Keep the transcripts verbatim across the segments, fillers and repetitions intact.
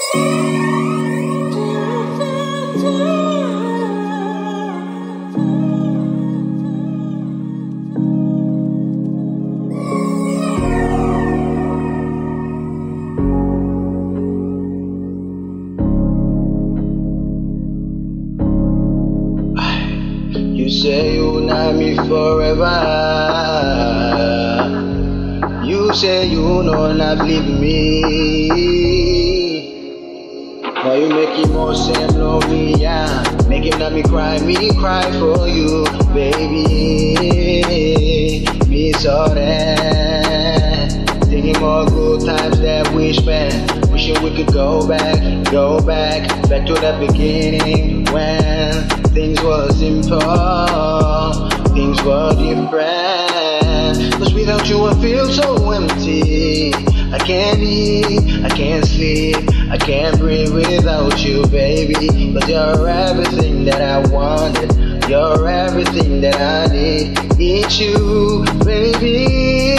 You say you love me forever. You say you know not leave me. Now you make him more same love me, yeah. Make him not me cry, me cry for you, baby. Me sorry. Thinking more good times that we spent. Wishing we could go back, go back, back to the beginning when things were simple, things were different. Cause without you I feel so empty. I can't eat, I can't sleep, I can't breathe without you, baby. Cause you're everything that I wanted, you're everything that I need. It's you, baby.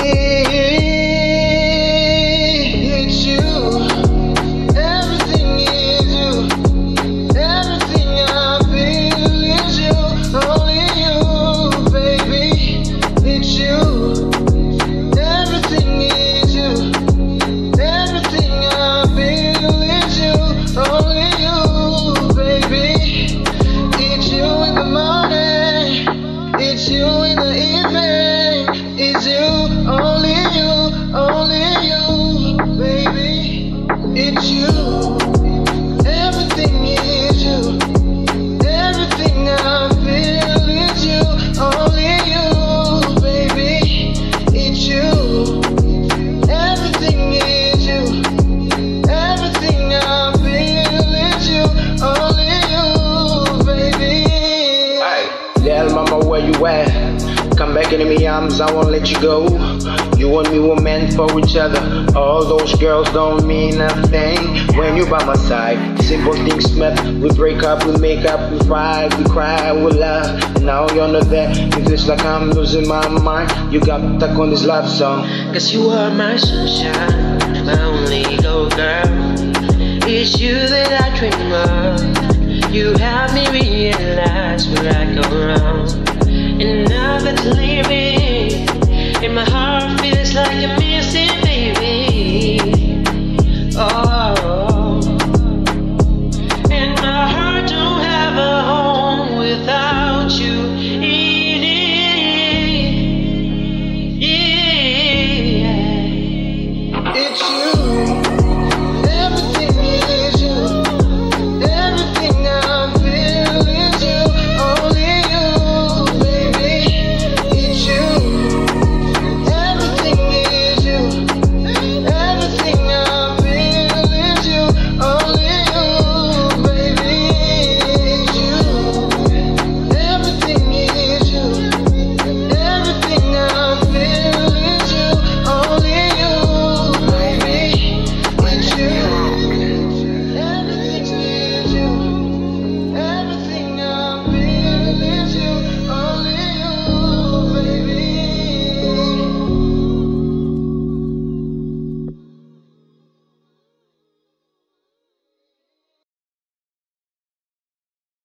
It's you. Everything is you. Everything I feel is you. Only you, baby. It's you. Everything is you. Everything I feel is you. Only you, baby. It's you in the morning. It's you in the evening. It's you. Only you. Only you, baby. It's you. Everything is you. Everything I feel is you. Only you, baby. It's you. Everything is you. Everything I feel is you. Only you, baby. Hey, little mama, where you at? Come back into me arms, I won't let you go. You and me were meant for each other. All those girls don't mean nothing when you by my side. Simple things met, we break up, we make up, we fight, we cry, we laugh. And now you're not there, it feels like I'm losing my mind. You got stuck on this love song. Cause you are my sunshine,